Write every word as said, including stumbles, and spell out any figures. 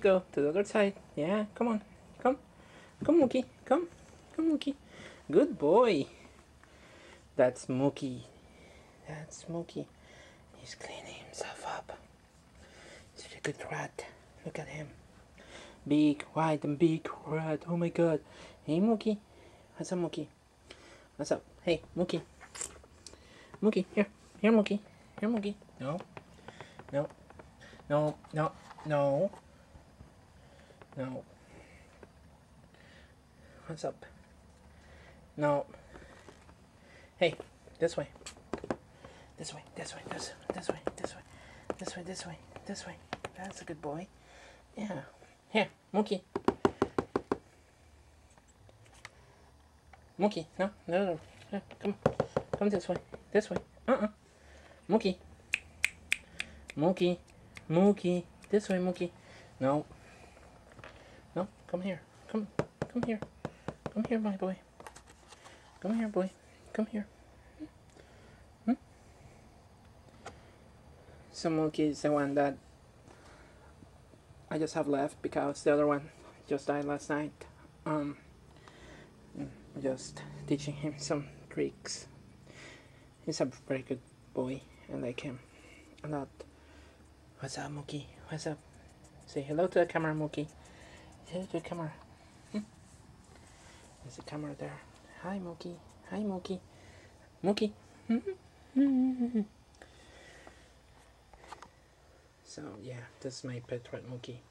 Go to the other side. Yeah, come on. Come. Come, Mookie. Come. Come, Mookie. Good boy. That's Mookie. That's Mookie. He's cleaning himself up. He's a good rat. Look at him. Big, white, and big rat. Oh my god. Hey, Mookie. What's up, Mookie? What's up? Hey, Mookie. Mookie, here. Here, Mookie. Here, Mookie. No. No. No. No. No. No. What's up? No. Hey, this way. This way, this way, this, this way, this way, this way, this way, this way. That's a good boy. Yeah. Here, Mookie. Mookie, no, no, no. Here, come, come this way, this way. Uh-uh. Mookie. Mookie. Mookie. This way, Mookie. No. No, come here. Come, come here. Come here, my boy. Come here, boy. Come here. Hmm? So Mookie is the one that I just have left because the other one just died last night. Um, just teaching him some tricks. He's a very good boy. I like him a lot. What's up, Mookie? What's up? Say hello to the camera, Mookie. Say hello to the camera. Hmm? There's a camera there. Hi, Mookie. Hi, Mookie. Mookie. So, yeah, this is my pet rat, Mookie.